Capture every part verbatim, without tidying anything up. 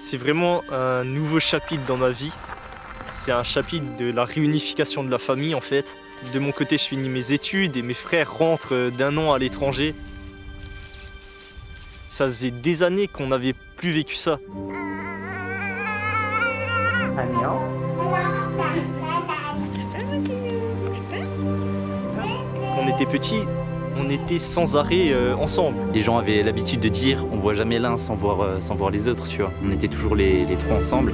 C'est vraiment un nouveau chapitre dans ma vie. C'est un chapitre de la réunification de la famille en fait. De mon côté, je finis mes études et mes frères rentrent d'un an à l'étranger. Ça faisait des années qu'on n'avait plus vécu ça. Quand on était petits, on était sans arrêt euh, ensemble. Les gens avaient l'habitude de dire on voit jamais l'un sans voir, euh, sans voir les autres, tu vois. On était toujours les, les trois ensemble.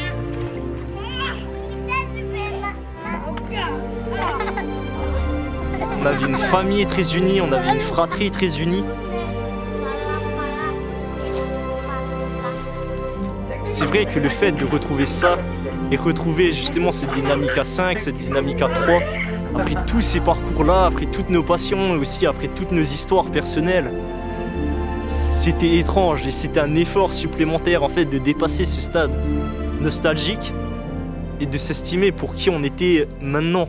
On avait une famille très unie, on avait une fratrie très unie. C'est vrai que le fait de retrouver ça et retrouver justement cette dynamique à cinq, cette dynamique à trois, après tous ces parcours-là, après toutes nos passions et aussi après toutes nos histoires personnelles, c'était étrange et c'était un effort supplémentaire en fait de dépasser ce stade nostalgique et de s'estimer pour qui on était maintenant.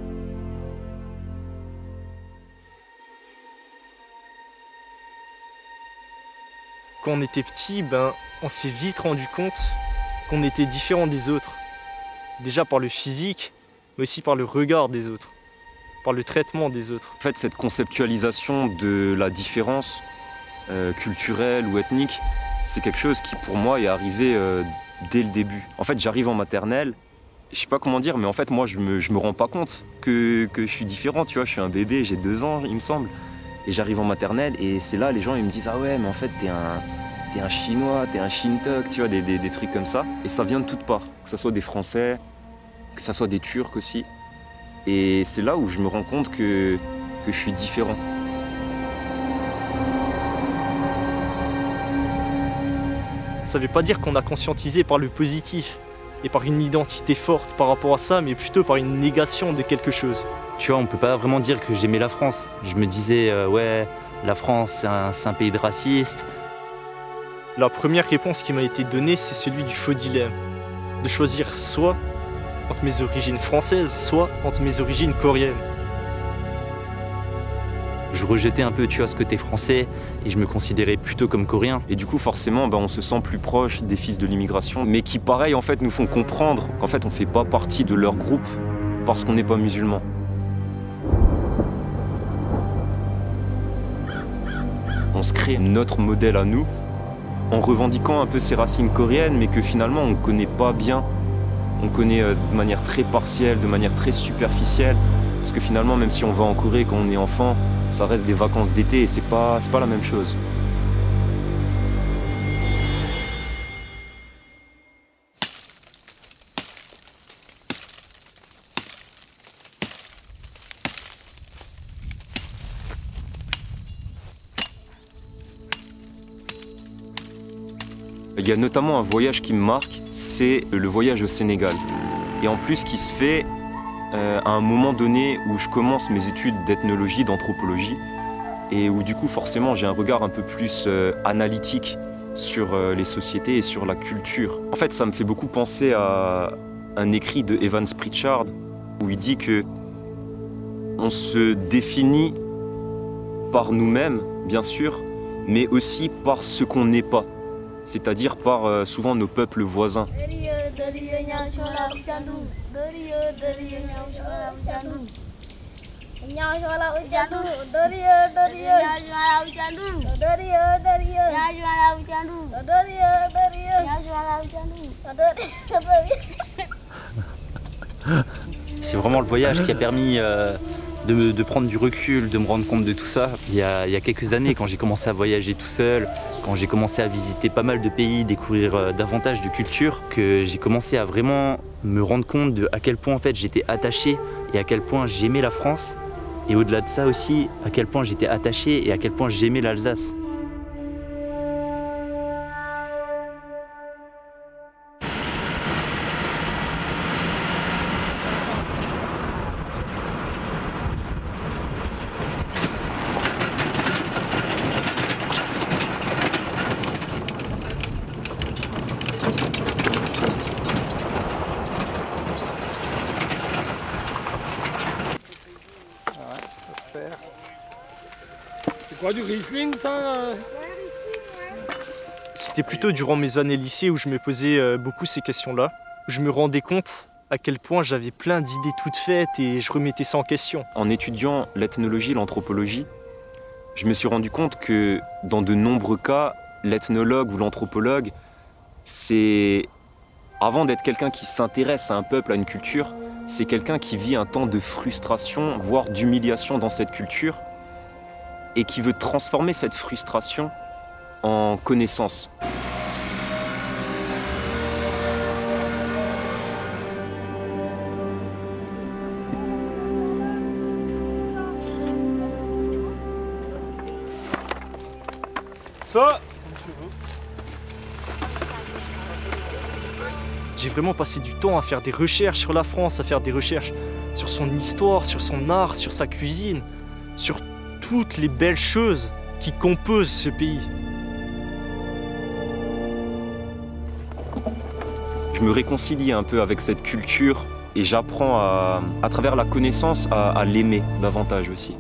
Quand on était petit, ben, on s'est vite rendu compte qu'on était différent des autres. Déjà par le physique, mais aussi par le regard des autres, par le traitement des autres. En fait, cette conceptualisation de la différence euh, culturelle ou ethnique, c'est quelque chose qui, pour moi, est arrivé euh, dès le début. En fait, j'arrive en maternelle, je sais pas comment dire, mais en fait, moi, je me, je me rends pas compte que, que je suis différent, tu vois. Je suis un bébé, j'ai deux ans, il me semble. Et j'arrive en maternelle, et c'est là, les gens, ils me disent « Ah ouais, mais en fait, t'es un... t'es un Chinois, t'es un Shintok », tu vois, des, des, des trucs comme ça. Et ça vient de toutes parts, que ce soit des Français, que ce soit des Turcs aussi. Et c'est là où je me rends compte que, que je suis différent. Ça ne veut pas dire qu'on a conscientisé par le positif et par une identité forte par rapport à ça, mais plutôt par une négation de quelque chose. Tu vois, on peut pas vraiment dire que j'aimais la France. Je me disais, euh, ouais, la France, c'est un, c'est un pays de racistes. La première réponse qui m'a été donnée, c'est celui du faux dilemme. De choisir soit entre mes origines françaises, soit entre mes origines coréennes. Je rejetais un peu, tu vois, ce côté français et je me considérais plutôt comme coréen. Et du coup, forcément, ben, on se sent plus proche des fils de l'immigration, mais qui, pareil, en fait, nous font comprendre qu'en fait, on fait pas partie de leur groupe parce qu'on n'est pas musulman. On se crée notre modèle à nous, en revendiquant un peu ses racines coréennes, mais que finalement on ne connaît pas bien. On connaît de manière très partielle, de manière très superficielle. Parce que finalement, même si on va en Corée quand on est enfant, ça reste des vacances d'été et c'est pas, c'est pas la même chose. Il y a notamment un voyage qui me marque, c'est le voyage au Sénégal. Et en plus qui se fait euh, à un moment donné où je commence mes études d'ethnologie, d'anthropologie, et où du coup forcément j'ai un regard un peu plus euh, analytique sur euh, les sociétés et sur la culture. En fait, ça me fait beaucoup penser à un écrit de Evans Pritchard où il dit que on se définit par nous-mêmes, bien sûr, mais aussi par ce qu'on n'est pas. C'est-à-dire par euh, souvent nos peuples voisins. C'est vraiment le voyage qui a permis euh, de, de prendre du recul, de me rendre compte de tout ça. Il y a, il y a quelques années, quand j'ai commencé à voyager tout seul, quand j'ai commencé à visiter pas mal de pays, découvrir euh, davantage de cultures, que j'ai commencé à vraiment me rendre compte de à quel point en fait j'étais attaché et à quel point j'aimais la France. Et au-delà de ça aussi, à quel point j'étais attaché et à quel point j'aimais l'Alsace. C'est quoi du Riesling ça? C'était plutôt durant mes années lycée où je me posais euh, beaucoup ces questions-là. Je me rendais compte à quel point j'avais plein d'idées toutes faites et je remettais ça en question. En étudiant l'ethnologie, l'anthropologie, je me suis rendu compte que dans de nombreux cas, l'ethnologue ou l'anthropologue, c'est, avant d'être quelqu'un qui s'intéresse à un peuple, à une culture, c'est quelqu'un qui vit un temps de frustration, voire d'humiliation dans cette culture, et qui veut transformer cette frustration en connaissance. Ça, j'ai vraiment passé du temps à faire des recherches sur la France, à faire des recherches sur son histoire, sur son art, sur sa cuisine, sur toutes les belles choses qui composent ce pays. Je me réconcilie un peu avec cette culture et j'apprends à, à travers la connaissance à, à l'aimer davantage aussi.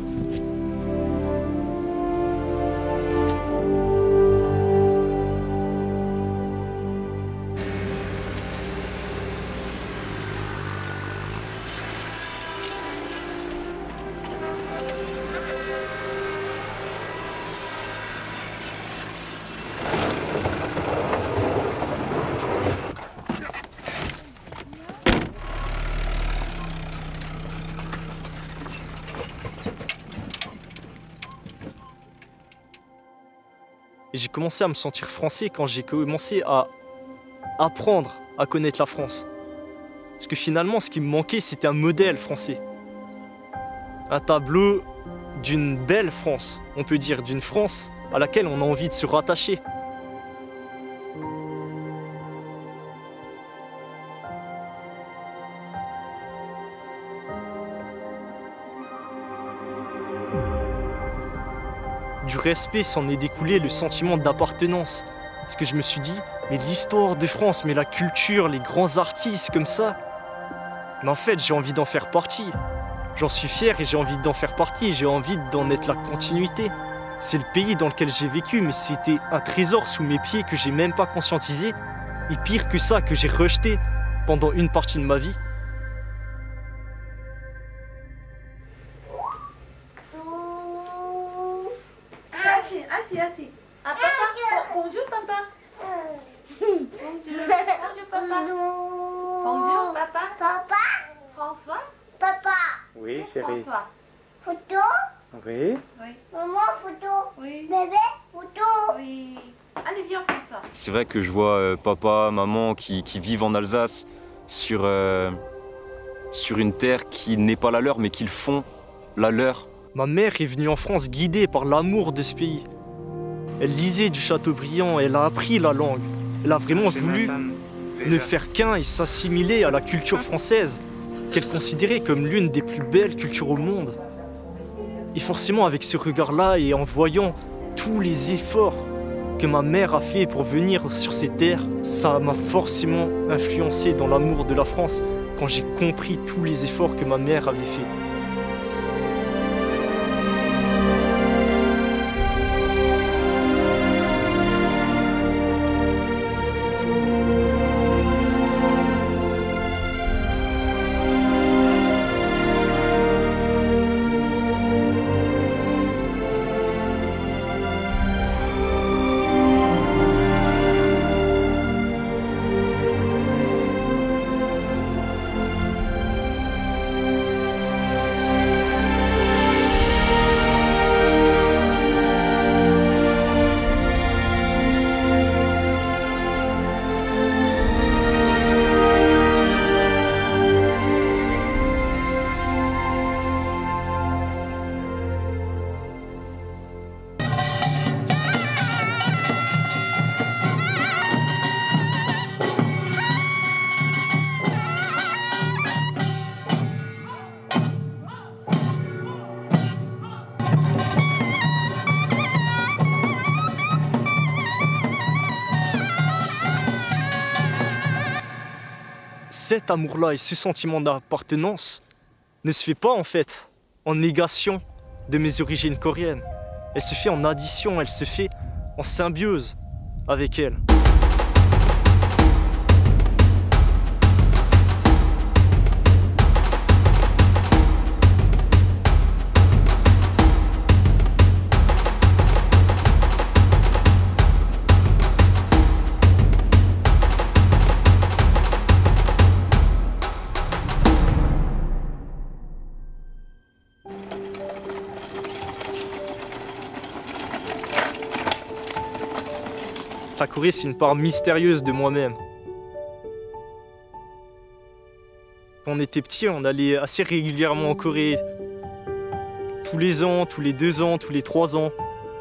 Et j'ai commencé à me sentir français quand j'ai commencé à apprendre à connaître la France. Parce que finalement, ce qui me manquait, c'était un modèle français. Un tableau d'une belle France, on peut dire, d'une France à laquelle on a envie de se rattacher. Du respect s'en est découlé le sentiment d'appartenance. Parce que je me suis dit, mais l'histoire de France, mais la culture, les grands artistes comme ça, mais en fait j'ai envie d'en faire partie. J'en suis fier et j'ai envie d'en faire partie, j'ai envie d'en être la continuité. C'est le pays dans lequel j'ai vécu, mais c'était un trésor sous mes pieds que j'ai même pas conscientisé. Et pire que ça, que j'ai rejeté pendant une partie de ma vie. Assis, assis. Ah, papa. Bonjour, papa. Bonjour. Bonjour, papa. Bonjour, papa. Papa, François. papa, Oui, chérie. François. photo, Oui. Oui. maman, photo, Oui. bébé, photo. Oui. Allez, viens, François. C'est vrai que je vois euh, papa, maman qui, qui vivent en Alsace sur, euh, sur une terre qui n'est pas la leur, mais qu'ils font la leur. Ma mère est venue en France guidée par l'amour de ce pays. Elle lisait du Chateaubriand, elle a appris la langue. Elle a vraiment voulu ne faire qu'un et s'assimiler à la culture française, qu'elle considérait comme l'une des plus belles cultures au monde. Et forcément, avec ce regard-là et en voyant tous les efforts que ma mère a fait pour venir sur ces terres, ça m'a forcément influencé dans l'amour de la France quand j'ai compris tous les efforts que ma mère avait fait. Cet amour-là et ce sentiment d'appartenance ne se fait pas en fait en négation de mes origines coréennes. Elle se fait en addition, elle se fait en symbiose avec elle. La Corée, c'est une part mystérieuse de moi-même. Quand on était petit, on allait assez régulièrement en Corée. Tous les ans, tous les deux ans, tous les trois ans.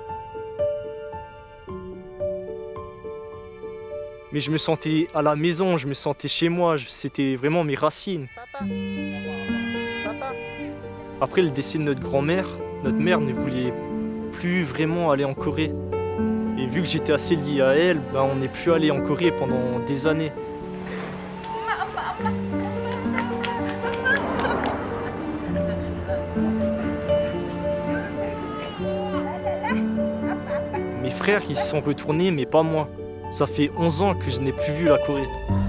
Mais je me sentais à la maison, je me sentais chez moi, c'était vraiment mes racines. Papa. Papa. Après le décès de notre grand-mère, notre mère ne voulait plus vraiment aller en Corée. Et vu que j'étais assez lié à elle, ben on n'est plus allé en Corée pendant des années. Mes frères, ils se sont retournés, mais pas moi. Ça fait onze ans que je n'ai plus vu la Corée.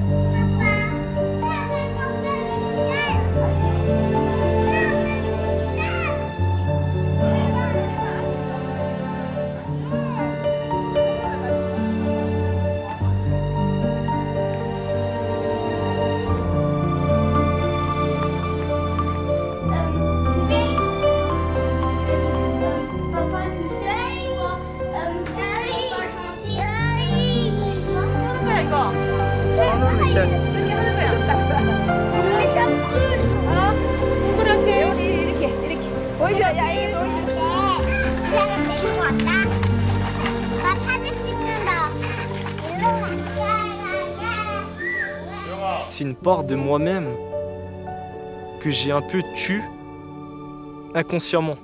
C'est une part de moi-même que j'ai un peu tue inconsciemment.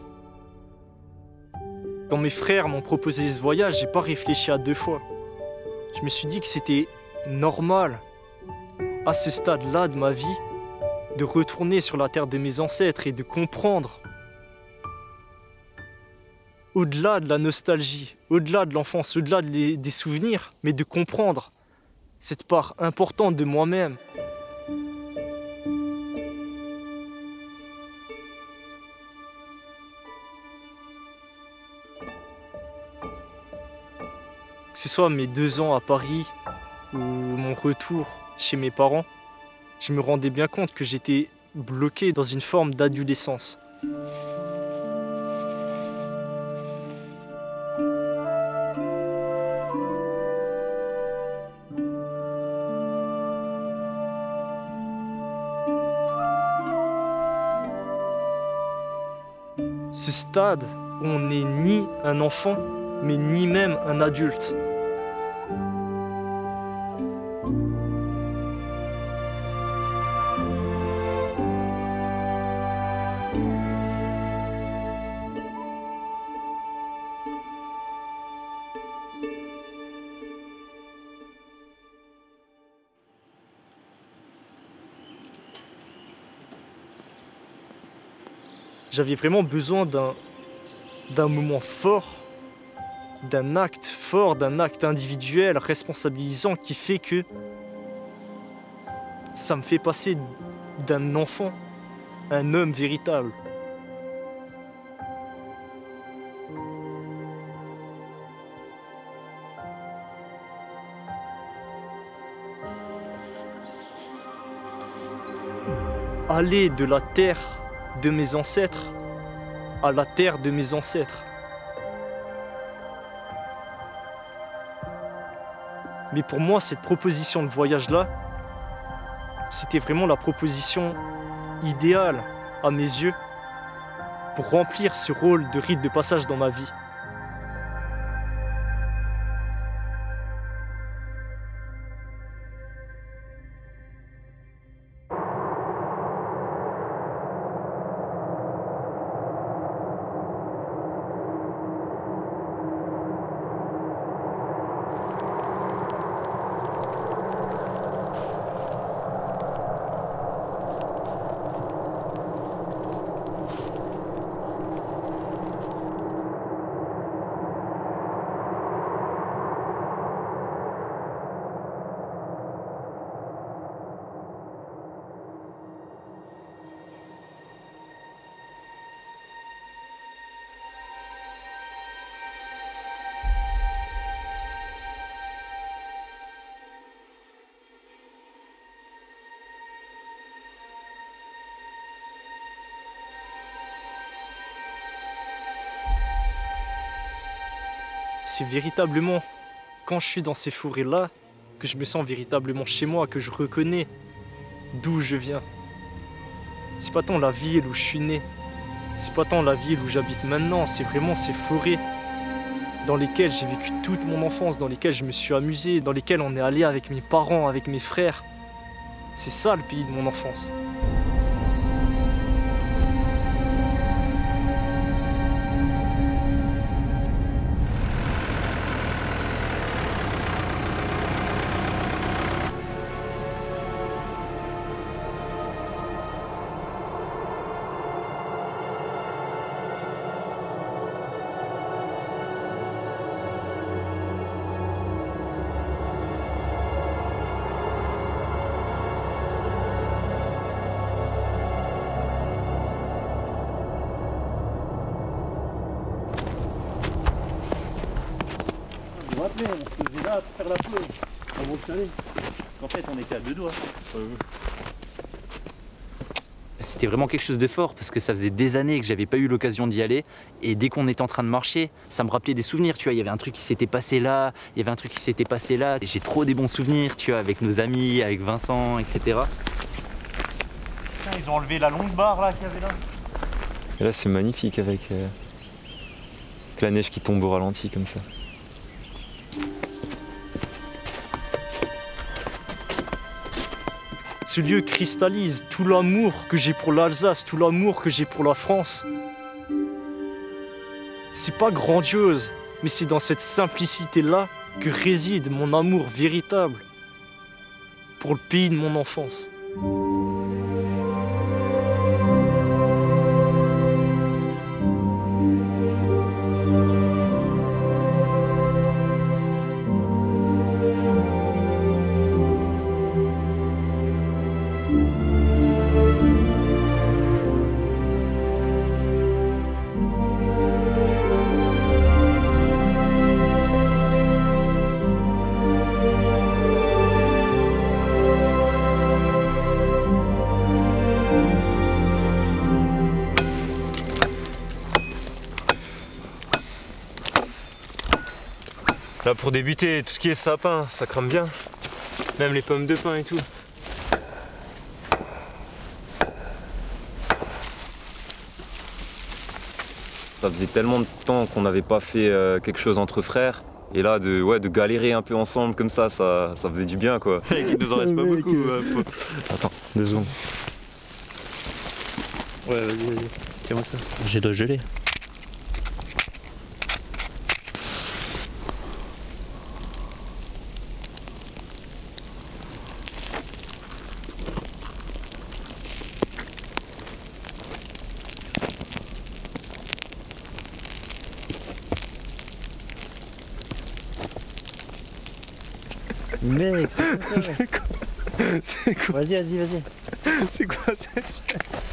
Quand mes frères m'ont proposé ce voyage, j'ai pas réfléchi à deux fois. Je me suis dit que c'était normal, à ce stade-là de ma vie, de retourner sur la terre de mes ancêtres et de comprendre, au-delà de la nostalgie, au-delà de l'enfance, au-delà des souvenirs, mais de comprendre cette part importante de moi-même. Que ce soit mes deux ans à Paris ou mon retour chez mes parents, je me rendais bien compte que j'étais bloqué dans une forme d'adolescence. Ce stade où on n'est ni un enfant, mais ni même un adulte. J'avais vraiment besoin d'un d'un moment fort, d'un acte fort, d'un acte individuel, responsabilisant, qui fait que ça me fait passer d'un enfant à un homme véritable. Aller de la terre de mes ancêtres à la terre de mes ancêtres. Mais pour moi, cette proposition de voyage-là, c'était vraiment la proposition idéale à mes yeux pour remplir ce rôle de rite de passage dans ma vie. C'est véritablement quand je suis dans ces forêts-là que je me sens véritablement chez moi, que je reconnais d'où je viens. C'est pas tant la ville où je suis né, c'est pas tant la ville où j'habite maintenant, c'est vraiment ces forêts dans lesquelles j'ai vécu toute mon enfance, dans lesquelles je me suis amusé, dans lesquelles on est allé avec mes parents, avec mes frères. C'est ça le pays de mon enfance. Je me rappelais, on se faisait là pour faire la pause avant le chalet. En fait, on était à deux doigts. C'était vraiment quelque chose de fort parce que ça faisait des années que j'avais pas eu l'occasion d'y aller et dès qu'on était en train de marcher, ça me rappelait des souvenirs, tu vois, il y avait un truc qui s'était passé là, il y avait un truc qui s'était passé là. J'ai trop des bons souvenirs, tu vois, avec nos amis, avec Vincent, et cetera. Putain, ils ont enlevé la longue barre là qu'il y avait là. Et là, c'est magnifique avec, euh, avec la neige qui tombe au ralenti comme ça. Ce lieu cristallise tout l'amour que j'ai pour l'Alsace, tout l'amour que j'ai pour la France. C'est pas grandiose, mais c'est dans cette simplicité-là que réside mon amour véritable pour le pays de mon enfance. Là pour débuter, tout ce qui est sapin, ça crame bien. Même les pommes de pin et tout. Ça faisait tellement de temps qu'on n'avait pas fait euh, quelque chose entre frères. Et là, de, ouais, de galérer un peu ensemble comme ça, ça, ça faisait du bien quoi. Il nous en reste pas beaucoup. Ouais, faut... Attends, deux secondes. Ouais, vas-y, vas-y. Tiens-moi ça. J'ai de gelée. Mec, C'est quoi C'est quoi vas-y, vas-y, vas-y. C'est quoi cette...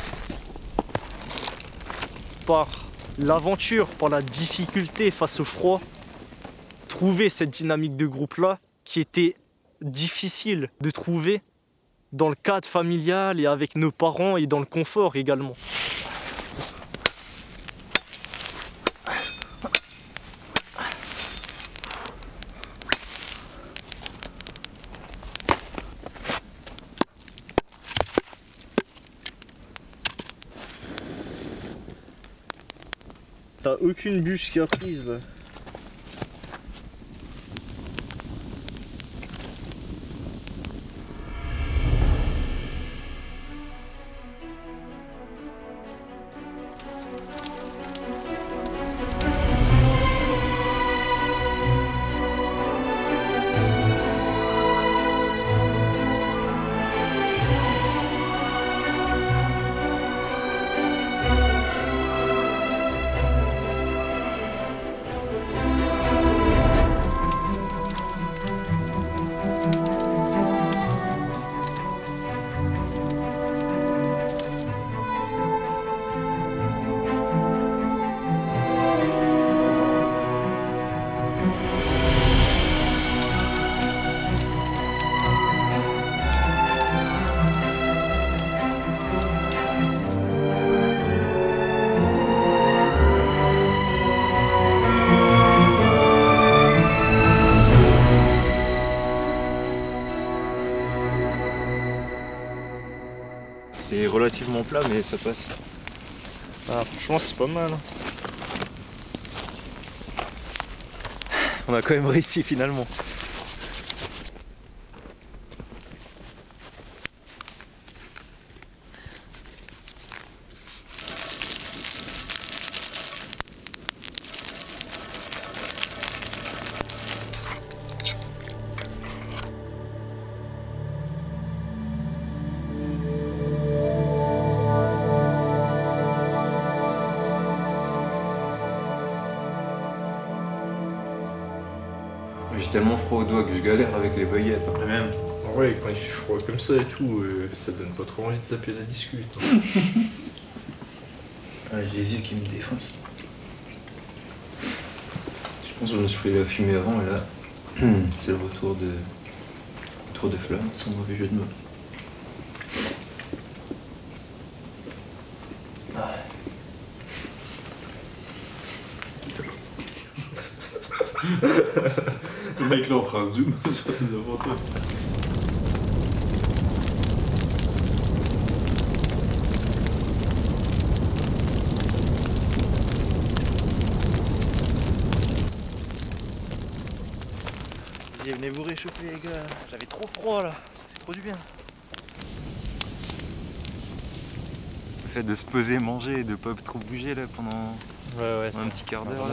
Par l'aventure, par la difficulté face au froid, trouver cette dynamique de groupe-là qui était difficile de trouver dans le cadre familial et avec nos parents et dans le confort également. T'as aucune bûche qui a prise là. est relativement plat, mais ça passe. Ah, franchement, c'est pas mal. Hein. On a quand même réussi finalement. J'ai tellement froid aux doigts que je galère avec les baguettes. Hein. Même. Ouais, quand il fait froid comme ça et tout, euh, ça donne pas trop envie de taper la discute. Hein. Ah, j'ai les yeux qui me défoncent. Je pense que je me suis pris la fumée avant et là, c'est le retour de. Retour de flamme, sans mauvais jeu de mots. Le mec là on fera un zoom, j'ai pensé. Vas-y, venez vous réchauffer les gars, j'avais trop froid là, ça fait trop du bien. Le fait de se poser, manger et de pas trop bouger là pendant Ouais, ouais, un petit quart d'heure là.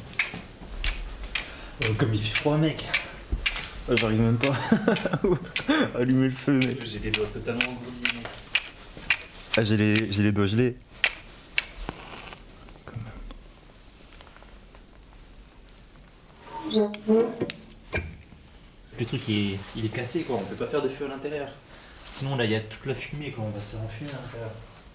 Euh, comme il fait froid mec. Ouais, j'arrive même pas à allumer le feu mec. J'ai les doigts totalement engourdis, mec. Ah j'ai les, j'ai les doigts gelés. Le truc il est, il est cassé quoi, on peut pas faire de feu à l'intérieur. Sinon là il y a toute la fumée quoi, on va se renfumer à l'intérieur.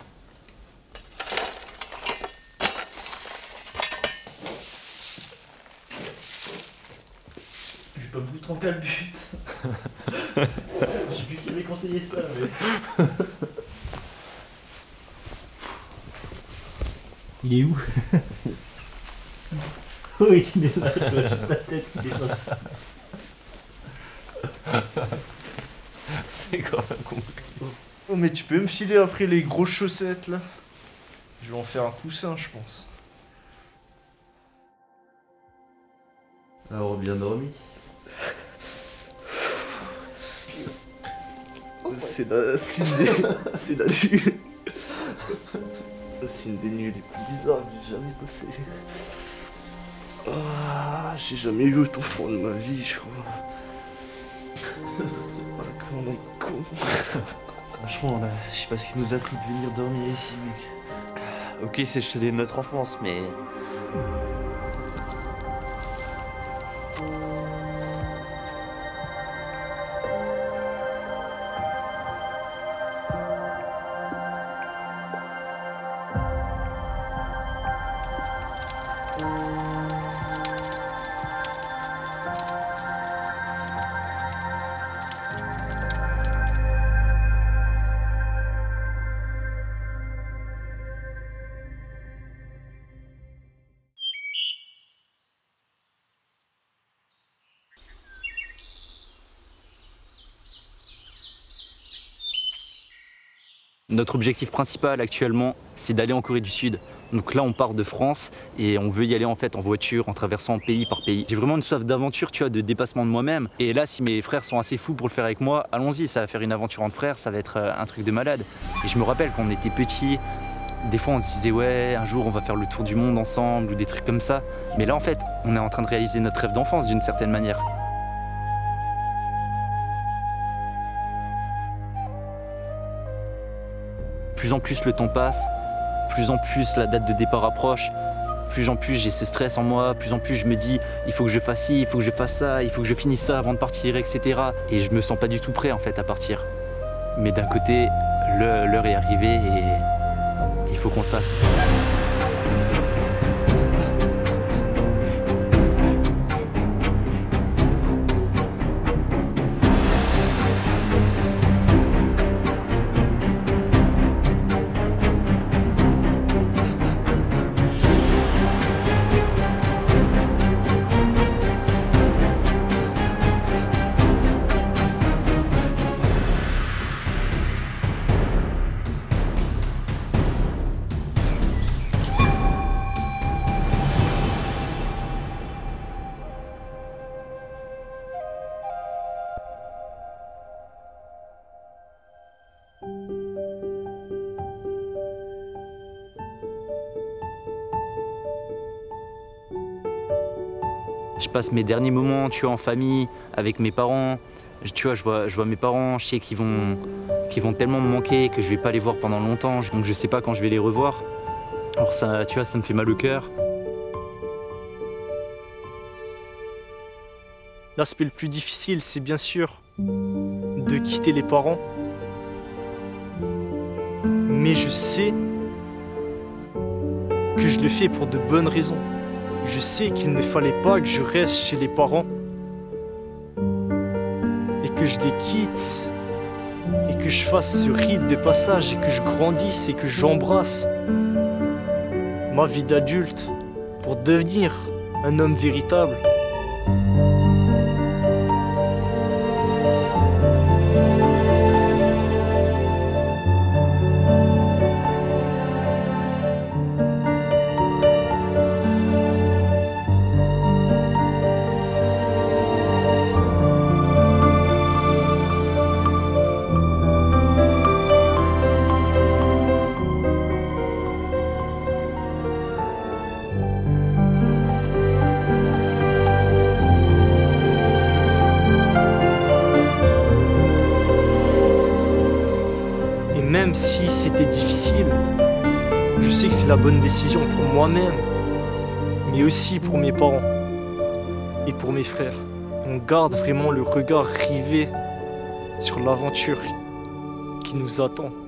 Je vais pas me foutre en calbute. Je sais plus qui avait conseillé ça mais. Il est où? Oui il est là, je vois juste sa tête qui dépasse. C'est quand même compris. Oh mais tu peux me filer après les grosses chaussettes là? Je vais en faire un coussin je pense. Alors bien dormi. C'est la... c'est une des... c'est la nuit. C'est une des nuits les plus bizarres que j'ai jamais passé. Ah, j'ai jamais eu autant froid de ma vie je crois. Ah, comment on est con. Franchement là, je sais pas ce qui nous a pris de venir dormir ici mec. Ok, c'est le chalet de notre enfance, mais... Notre objectif principal actuellement, c'est d'aller en Corée du Sud. Donc là, on part de France et on veut y aller en fait en voiture, en traversant pays par pays. J'ai vraiment une soif d'aventure, tu vois, de dépassement de moi-même. Et là, si mes frères sont assez fous pour le faire avec moi, allons-y, ça va faire une aventure entre frères, ça va être un truc de malade. Et je me rappelle quand on était petits, des fois on se disait ouais, un jour on va faire le tour du monde ensemble ou des trucs comme ça. Mais là, en fait, on est en train de réaliser notre rêve d'enfance d'une certaine manière. Plus en plus le temps passe, plus en plus la date de départ approche, plus en plus j'ai ce stress en moi, plus en plus je me dis il faut que je fasse ci, il faut que je fasse ça, il faut que je finisse ça avant de partir, et cetera. Et je me sens pas du tout prêt en fait à partir. Mais d'un côté, l'heure est arrivée et il faut qu'on le fasse. Je passe mes derniers moments, tu vois, en famille, avec mes parents. Je, tu vois, je vois, je vois mes parents, je sais qu'ils vont, qu'ils vont tellement me manquer que je vais pas les voir pendant longtemps. Donc je sais pas quand je vais les revoir. Alors ça, tu vois, ça me fait mal au cœur. L'aspect le plus difficile, c'est bien sûr de quitter les parents. Mais je sais que je le fais pour de bonnes raisons. Je sais qu'il ne fallait pas que je reste chez les parents et que je les quitte et que je fasse ce rite de passage et que je grandisse et que j'embrasse ma vie d'adulte pour devenir un homme véritable. Même si c'était difficile, je sais que c'est la bonne décision pour moi-même, mais aussi pour mes parents et pour mes frères. On garde vraiment le regard rivé sur l'aventure qui nous attend.